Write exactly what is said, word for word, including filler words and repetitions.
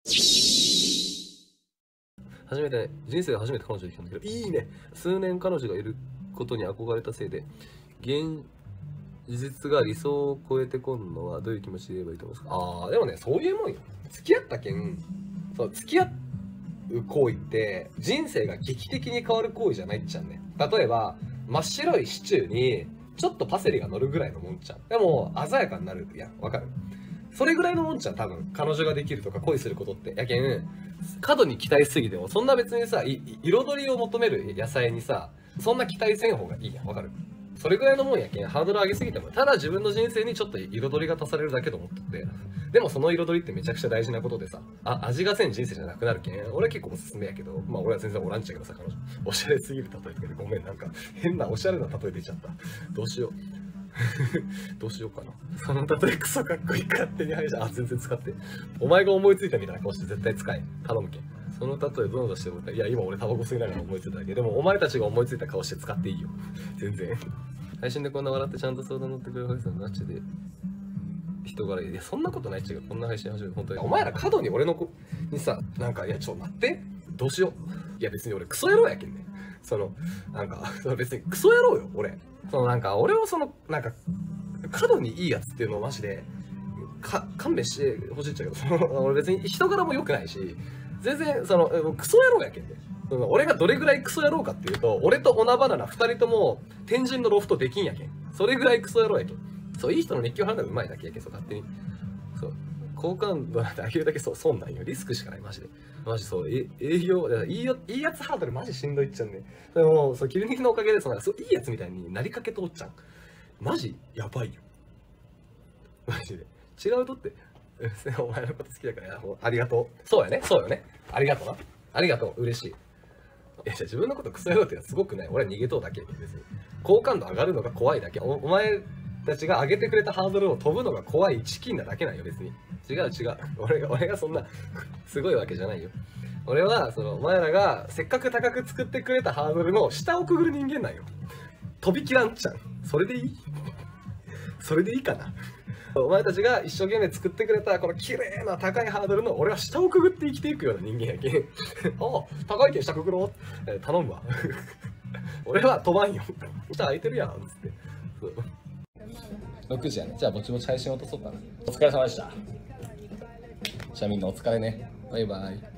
初めて、人生で初めて彼女できたんだけど、いいね。数年彼女がいることに憧れたせいで、現実が理想を超えてこんのはどういう気持ちで言えばいいと思いますか？ああ、でもね、そういうもんよ。付き合ったけん、そう、付き合う行為って、人生が劇的に変わる行為じゃないっちゃうね。例えば、真っ白いシチューに、ちょっとパセリが乗るぐらいのもんちゃん。でも、鮮やかになるやん。わかる？それぐらいのもんちゃん、多分、彼女ができるとか恋することって。やけん、過度に期待しすぎても、そんな別にさ、い彩りを求める野菜にさ、そんな期待せん方がいいやん。わかる？それぐらいのもんやけん、ハードル上げすぎても、ただ自分の人生にちょっと彩りが足されるだけと思ってて、でもその彩りってめちゃくちゃ大事なことでさ、あ、味がせん人生じゃなくなるけん、俺結構おすすめやけど、まあ俺は全然おらんちゃうけどさ、彼女。おしゃれすぎる例えとかでごめん、なんか変なおしゃれな例え出ちゃった。どうしよう。どうしようかな。その例えクソかっこいい、勝手に配信。あ、全然使って。お前が思いついたみたいな顔して絶対使え。頼むけん。その例えどう出してもいや、今俺タバコ吸いながら思いついただけ。でもお前たちが思いついた顔して使っていいよ。全然。配信でこんな笑ってちゃんと相談乗ってくれる配信のガチで人柄いい。いや、そんなことないっちゅうか、こんな配信始める。本当に。お前ら過度に俺の子にさ、なんか、いや、ちょ、待って。どうしよう。いや、別に俺クソ野郎やけんね。その、なんか、別にクソ野郎よ、俺。そのなんか、俺をその、なんか、過度にいいやつっていうのをマジで、か、勘弁してほしいっちゃうけど、その、俺別に人柄も良くないし、全然、その、クソ野郎やけんね。俺がどれぐらいクソ野郎かっていうと、俺とオナバナナふたりとも天神のロフトできんやけん。それぐらいクソ野郎やけん。そう、いい人の熱狂払うのがうまいだけやけん、そう勝手に。そう、好感度なんて上げるだけそう、損なんよ。リスクしかない、マジで。マジそう、え営業、いいよ、いいやつハードルマジしんどいっちゃうんね。でも、そう、キルニキのおかげで、その、そう、いいやつみたいになりかけとおっちゃん。マジやばいよ。マジで。違うとって、お前のこと好きだから、ありがとう。そうやね、そうよね。ありがとうな。ありがとう、嬉しい。いや、じゃあ自分のことクソ野郎ってのはすごくない。俺は逃げとうだけ。別に。好感度上がるのが怖いだけ。お、お前たちが上げてくれたハードルを飛ぶのが怖いチキンなだけなんよ、別に。違う違う。俺が、俺がそんな、すごいわけじゃないよ。俺は、その、お前らがせっかく高く作ってくれたハードルの下をくぐる人間なんよ。飛びきらんちゃん。それでいい？それでいいかな。お前たちが一生懸命作ってくれたこの綺麗な高いハードルの俺は下をくぐって生きていくような人間やけん。ああ、高いけん下くぐろう、えー、頼むわ。俺は飛ばんよ。下空いてるやん、つって。ろくじやね。じゃあぼちぼち配信落とそうかな。お疲れ様でした。じゃあみんなお疲れね。バイバイ。